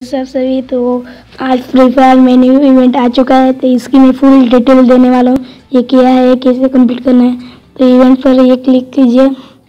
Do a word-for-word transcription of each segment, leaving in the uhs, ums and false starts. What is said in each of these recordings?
सब सभी तो आज फ्री फायर में न्यू इवेंट आ चुका है, तो इसकी मैं फुल डिटेल देने वाला हूँ। ये क्या है, कैसे कंप्लीट करना है। तो इवेंट पर ये क्लिक कीजिए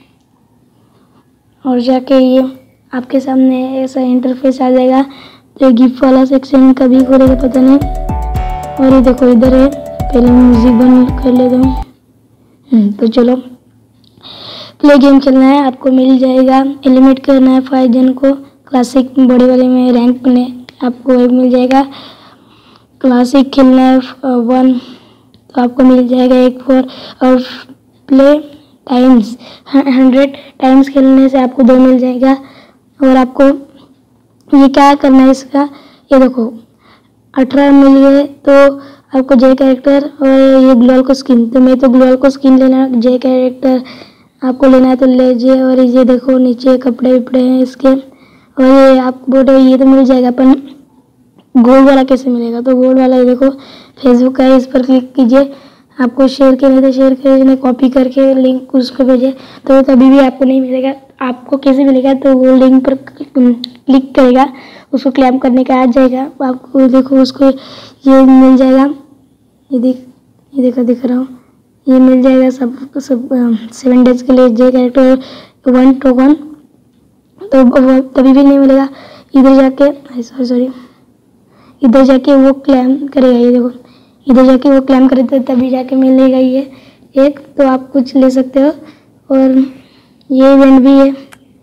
और जाके ये आपके सामने ऐसा इंटरफेस आ जाएगा। तो गिफ्ट वाला सेक्शन कभी खोलेगा पता नहीं। और ये देखो इधर है, पहले म्यूजिक बंद कर लेता हूँ। तो चलो प्ले गेम खेलना है, आपको मिल जाएगा। एलिमिनेट करना है फाइव जन को। क्लासिक बड़े वाले में रैंक में आपको एक मिल जाएगा। क्लासिक खेलना है वन तो आपको मिल जाएगा एक फोर। और प्ले टाइम्स हंड्रेड टाइम्स खेलने से आपको दो मिल जाएगा। और आपको ये क्या करना है, इसका ये देखो अठारह मिल गए तो आपको जे कैरेक्टर और ये ग्लोअल को स्किन। तो मैं तो ग्लोअल को स्किन लेना, जे कैरेक्टर आपको लेना है तो ले लीजिए। और ये देखो नीचे कपड़े विपड़े हैं इसके। और ये आप बोलो ये तो मिल जाएगा, पर गोल्ड वाला कैसे मिलेगा। तो गोल्ड वाला ये देखो फेसबुक का है, इस पर क्लिक कीजिए। आपको शेयर करने तो शेयर करिए, कॉपी करके लिंक उस पर भेजिए तो तभी भी आपको नहीं मिलेगा। आपको कैसे मिलेगा, तो गोल्ड लिंक पर क्लिक करेगा, उसको क्लेम करने का आ जाएगा। आपको देखो उसको ये मिल जाएगा। ये देख ये देखो दिख रहा हूँ, ये मिल जाएगा सब सब सेवन डेज के लिए जे कैरेक्टर वन टोकन। तो वो तभी भी नहीं मिलेगा। इधर जाके सॉरी सॉरी इधर जाके वो क्लेम करेगा। ये देखो इधर जाके वो क्लेम करे तो तभी जाके मिलेगा ये एक। तो आप कुछ ले सकते हो। और ये इवेंट भी है,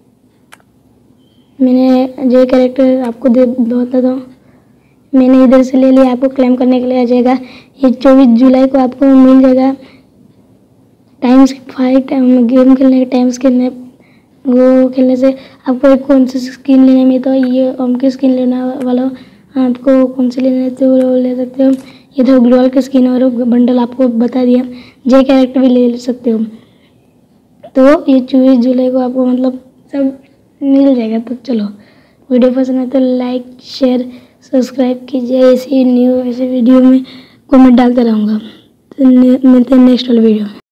मैंने जे कैरेक्टर आपको दे होता तो मैंने इधर से ले लिया। आपको क्लेम करने के लिए आ जाएगा। ये चौबीस जुलाई को आपको मिल जाएगा। टाइम्स फाइव टाइम गेम खेलने के टाइम्स खेलने वो खेलने से आपको एक कौन सी स्किन लेने में, तो ये ओम की स्किन लेना वाला हो, आपको कौन सी लेने तो वो ले सकते हो। ये तो ग्लोअल की स्किन और बंडल आपको बता दिया। जे कैरेक्टर भी ले सकते हो। तो ये चौबीस जुलाई को आपको मतलब सब मिल जाएगा। तो चलो वीडियो पसंद है तो लाइक शेयर सब्सक्राइब कीजिए। ऐसी न्यू ऐसे वीडियो में कमेंट डालते रहूँगा। तो मिलते हैं नेक्स्ट वाले वीडियो में।